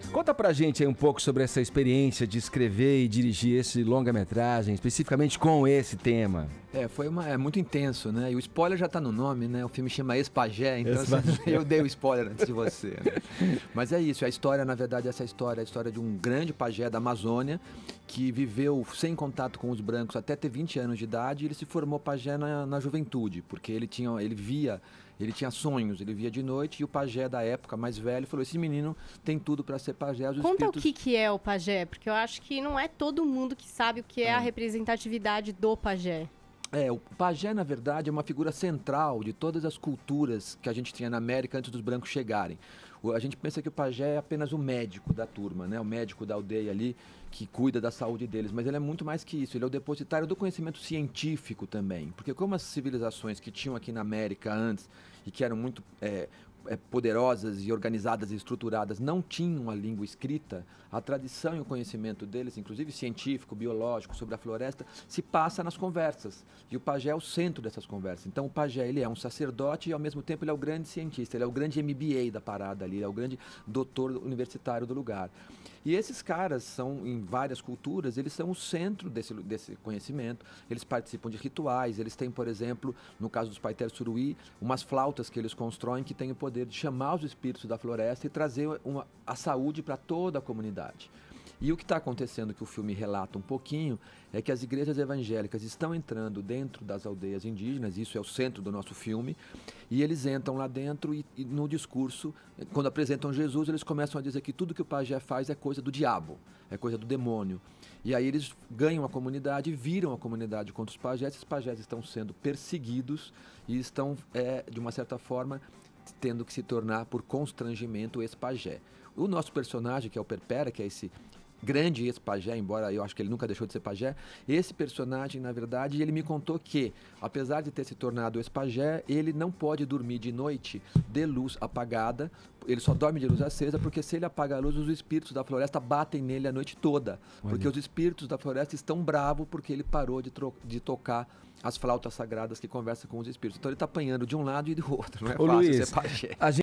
Conta pra gente aí um pouco sobre essa experiência de escrever e dirigir esse longa-metragem, especificamente com esse tema. É muito intenso, né? E o spoiler já tá no nome, né? O filme chama Ex-Pajé, então eu dei o spoiler antes de você, né? Mas é isso, a história, na verdade, essa história é a história de um grande pajé da Amazônia que viveu sem contato com os brancos até ter 20 anos de idade e ele se formou pajé na juventude, porque ele tinha sonhos, ele via de noite e o pajé da época mais velho falou, esse menino tem tudo para ser pajé. Conta o que é o pajé, porque eu acho que não é todo mundo que sabe o que é a representatividade do pajé. O pajé, na verdade, é uma figura central de todas as culturas que a gente tinha na América antes dos brancos chegarem. A gente pensa que o pajé é apenas o médico da turma, né? O médico da aldeia ali que cuida da saúde deles, mas ele é muito mais que isso, ele é o depositário do conhecimento científico também, porque como as civilizações que tinham aqui na América antes e que eram muito poderosas e organizadas e estruturadas não tinham a língua escrita, a tradição e o conhecimento deles, inclusive científico, biológico, sobre a floresta, se passa nas conversas. E o pajé é o centro dessas conversas. Então o pajé, ele é um sacerdote e ao mesmo tempo ele é o grande cientista, ele é o grande MBA da parada ali, ele é o grande doutor universitário do lugar. E esses caras são, em várias culturas, eles são o centro desse conhecimento, eles participam de rituais, eles têm, por exemplo, no caso dos Paiter Suruí, umas flautas que eles constroem que têm o poder de chamar os espíritos da floresta e trazer a saúde para toda a comunidade. E o que está acontecendo, que o filme relata um pouquinho, é que as igrejas evangélicas estão entrando dentro das aldeias indígenas, isso é o centro do nosso filme, e eles entram lá dentro e no discurso, quando apresentam Jesus, eles começam a dizer que tudo que o pajé faz é coisa do diabo, é coisa do demônio. E aí eles ganham a comunidade, viram a comunidade contra os pajés, esses pajés estão sendo perseguidos e estão, de uma certa forma, tendo que se tornar, por constrangimento, ex-pajé. O nosso personagem, que é o Perpera, que é esse grande ex-pajé, embora eu acho que ele nunca deixou de ser pajé, esse personagem, na verdade, ele me contou que, apesar de ter se tornado ex-pajé, ele não pode dormir de noite de luz apagada, ele só dorme de luz acesa, porque se ele apaga a luz, os espíritos da floresta batem nele a noite toda, porque os espíritos da floresta estão bravos porque ele parou de tocar as flautas sagradas que conversam com os espíritos. Então ele está apanhando de um lado e do outro, não é fácil Luiz, ser pajé.